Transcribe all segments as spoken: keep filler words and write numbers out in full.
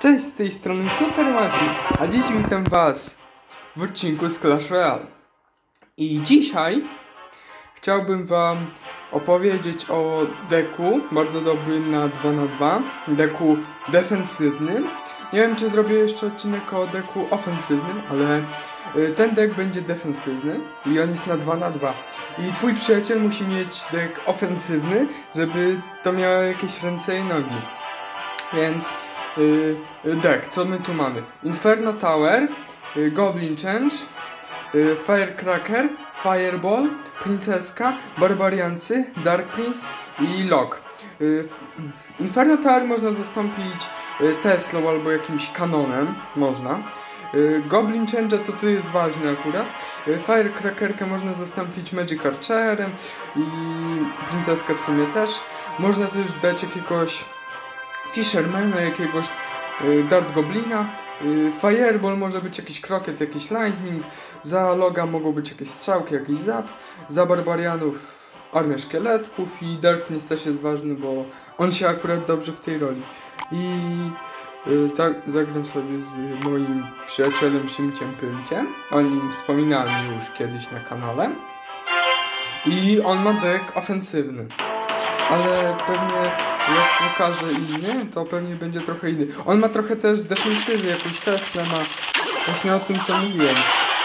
Cześć, z tej strony Super Maciej, a dziś witam was w odcinku z Clash Royale. I dzisiaj chciałbym wam opowiedzieć o deku bardzo dobrym na dwa na dwa, deku defensywnym. Nie wiem, czy zrobię jeszcze odcinek o deku ofensywnym, ale ten dek będzie defensywny i on jest na dwa na dwa. I twój przyjaciel musi mieć dek ofensywny, żeby to miało jakieś ręce i nogi. Więc Yy, deck, co my tu mamy? Inferno Tower, yy, Goblin Change, yy, Firecracker, Fireball, Princeska, Barbariancy, Dark Prince i Lock. Yy, Inferno Tower można zastąpić yy, Teslą albo jakimś kanonem, można. Yy, Goblin Change to tu jest ważny akurat. Yy, Firecrackerkę można zastąpić Magic Archerem i Princeskę w sumie też. Można też dać jakiegoś Fishermana, jakiegoś y, Dart Goblina, y, Fireball może być jakiś Krokiet, jakiś Lightning, za Loga mogą być jakieś strzałki, jakiś Zap, za Barbarianów Armię Szkieletków i Dark Prince też jest ważny, bo on się akurat dobrze w tej roli. I y, za, zagram sobie z moim przyjacielem Szymciem Pymciem, o nim wspominałem już kiedyś na kanale. I on ma deck ofensywny, ale pewnie jak pokaże inny, to pewnie będzie trochę inny. On ma trochę też defensywy, jakąś Teslę ma. Właśnie o tym, co mówiłem.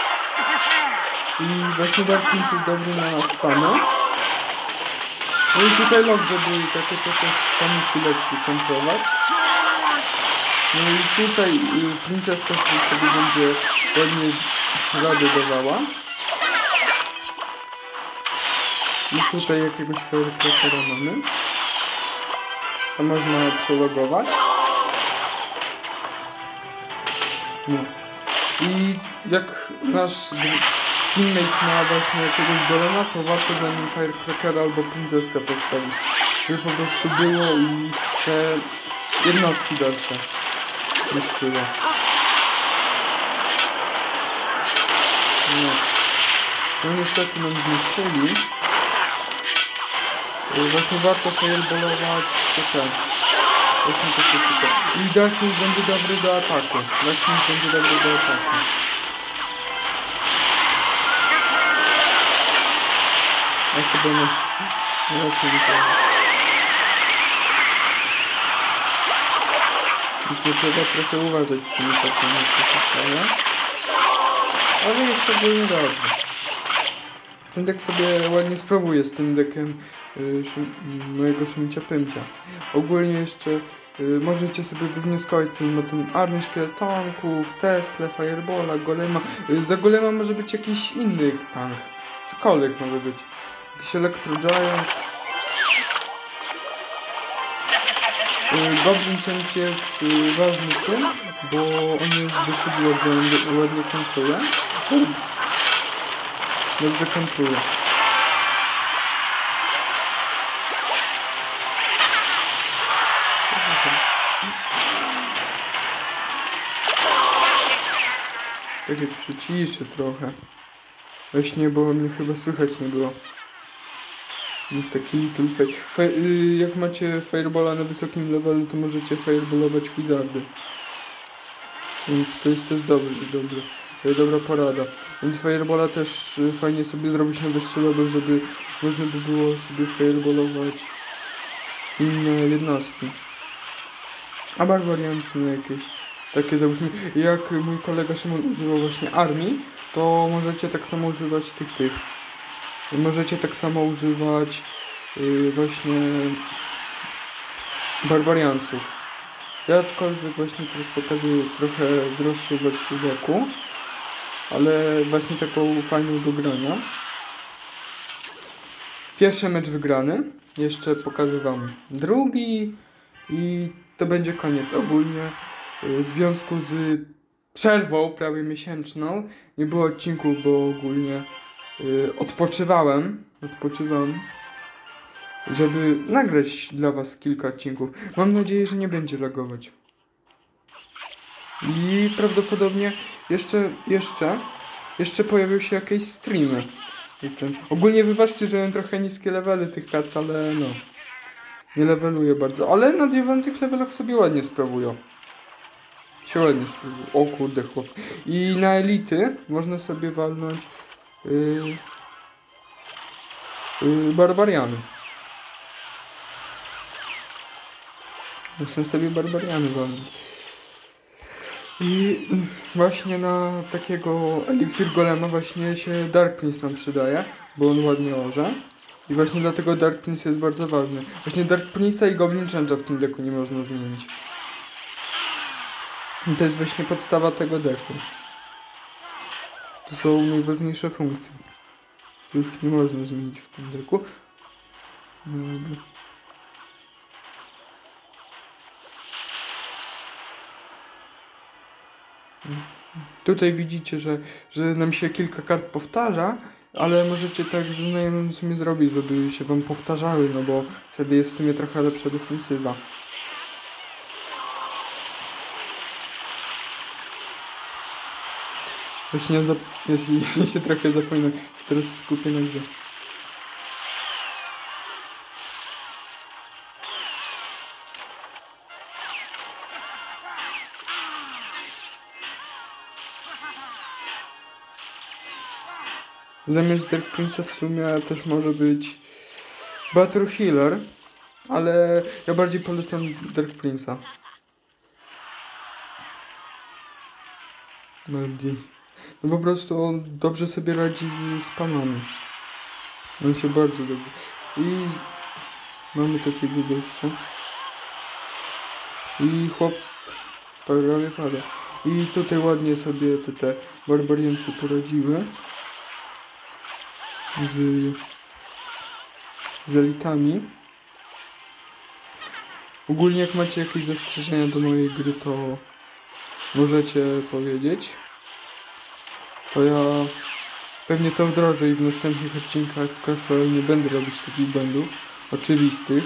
I właśnie Dark Prince jest dobry na spamy. No i tutaj Lock, żeby takie to też spamiki lekkie kontrolować. No i tutaj y, Princeska sobie będzie ładnie radę dawała. I tutaj jakiegoś Firecrackera mamy. To można przelogować. No. I jak nasz teammate ma właśnie jakiegoś golema, to warto za nim Firecrackera albo Princeskę postawić. Żeby po prostu było i te jednostki dalsze niszczyło. No. No niestety nam zniszczyli. Właśnie warto fireballować te właśnie to się tutaj. I Darkness będzie dobry do ataku. Darkness będzie dobry do ataku. Ja chyba nie... Nie raczej nie powiem. Myślę, trzeba trochę uważać z tymi takimi, co się staje. Ale jest to ogólnie dobrze. Ten deck sobie ładnie sprawuje z tym deckiem y, szym, mojego Szymcia Pymcia. Ogólnie jeszcze y, możecie sobie wywnioskować, co ma tą armię szkieletonków, Teslę, Firebola, Golema. Y, za Golema może być jakiś inny tank. Cokolwiek może być. Jakiś Electro Giant. Y, Goblin Change jest y, ważny w tym, bo on jest dosyć ładnie, ładnie kontroluje. Dobrze kontroluje. Takie przyciszę trochę. Właśnie, bo mnie chyba słychać nie było. Jest taki little fire. Fire yy, jak macie Firebola na wysokim levelu, to możecie fireballować Wizardy. Więc to jest też dobry, dobry. Dobra porada. Więc Firebola też y, fajnie sobie zrobić na wyższy level, żeby można by było sobie fireballować inne jednostki. A Barbariancy no jakieś takie załóżmy, jak mój kolega Szymon używał właśnie armii, to możecie tak samo używać tych tych. Możecie tak samo używać y, właśnie Barbarianców. Ja aczkolwiek właśnie teraz pokazuję trochę droższą wersję deku, ale właśnie taką fajną do grania. Pierwszy mecz wygrany. Jeszcze pokażę wam drugi i to będzie koniec. Ogólnie w związku z przerwą prawie miesięczną nie było odcinków, bo ogólnie y, odpoczywałem. Odpoczywałem, żeby nagrać dla was kilka odcinków. Mam nadzieję, że nie będzie lagować. I prawdopodobnie jeszcze, jeszcze, jeszcze pojawią się jakieś streamy. Jestem. Ogólnie wybaczcie, że mam trochę niskie levely tych kart, ale no. Nie leveluję bardzo. Ale na dziewiątych levelach sobie ładnie sprawują. się ładnie spróbuję. O kurde, chłop. I na elity można sobie walnąć yy, yy, barbariany. Można sobie barbariany walnąć. I właśnie na takiego eliksir golema właśnie się Dark Prince nam przydaje, bo on ładnie orze. I właśnie dlatego Dark Prince jest bardzo ważny. Właśnie Dark Prince'a i Goblin Change'a w tym deku nie można zmienić. I to jest właśnie podstawa tego deku. To są najważniejsze funkcje. Których nie można zmienić w tym deku. Dobra. Tutaj widzicie, że, że nam się kilka kart powtarza, ale możecie tak z znajomym w sumie zrobić, żeby się wam powtarzały, no bo wtedy jest w sumie trochę lepsza defensywa. Właśnie ja, ja się trochę zapominam, się teraz skupię na grze. Zamiast Dark Prince'a w sumie też może być Battle Healer, ale ja bardziej polecam Dark Prince'a. Bardziej. No po prostu on dobrze sobie radzi z spamami. On się bardzo dobrze. I mamy takiego gościa. I chłop prawie pada. I tutaj ładnie sobie te, te barbariancy poradziły. Z, z elitami. Ogólnie jak macie jakieś zastrzeżenia do mojej gry, to możecie powiedzieć. To ja pewnie to wdrożę i w następnych odcinkach z Clash Royale nie będę robić takich błędów oczywistych.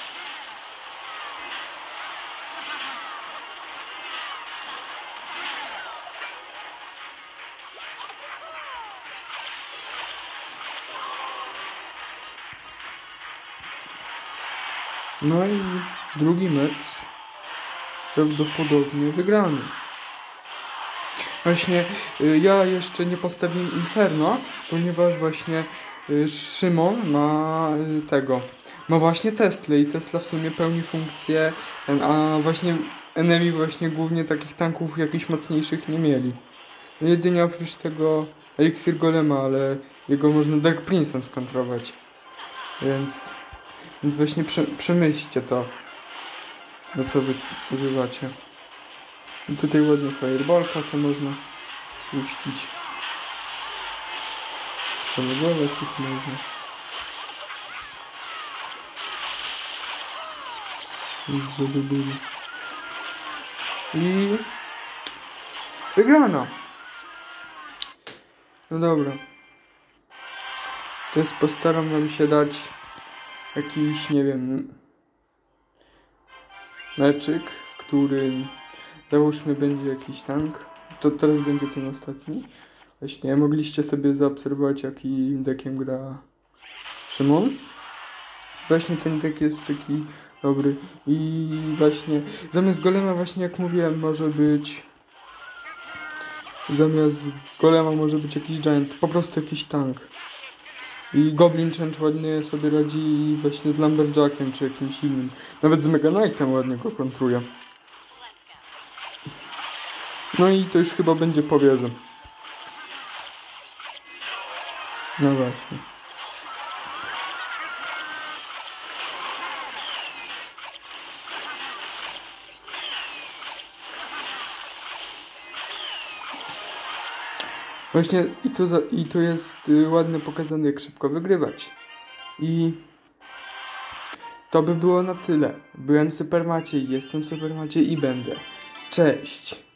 No i drugi mecz prawdopodobnie wygrany. Właśnie y, ja jeszcze nie postawiłem Inferno, ponieważ właśnie y, Szymon ma y, tego, ma właśnie Teslę i Tesla w sumie pełni funkcję, ten, a właśnie enemy właśnie głównie takich tanków jakichś mocniejszych nie mieli. No jedynie oprócz tego Eliksir Golema, ale jego można Dark Prince'em skontrować. Więc, więc właśnie prze, przemyślcie to, do co wy używacie. I tutaj ładnie fireballka co można puścić. Przelogować ich można. Już żeby byli. I wygrano. No dobra. Teraz postaram wam się dać jakiś, nie wiem, meczyk, w którym załóżmy będzie jakiś tank. To teraz będzie ten ostatni. Właśnie mogliście sobie zaobserwować, jakim deckiem gra Szymon. Właśnie ten deck jest taki dobry. I właśnie zamiast golema, właśnie jak mówiłem, może być zamiast golema może być jakiś giant, po prostu jakiś tank. I Goblin Change ładnie sobie radzi właśnie z Lumberjackiem czy jakimś innym. Nawet z Mega Knightem ładnie go kontruje. No i to już chyba będzie po wieży. No właśnie. Właśnie i to, za, i to jest y, ładnie pokazane, jak szybko wygrywać. I to by było na tyle. Byłem Super Maciej, jestem Super Maciej i będę. Cześć!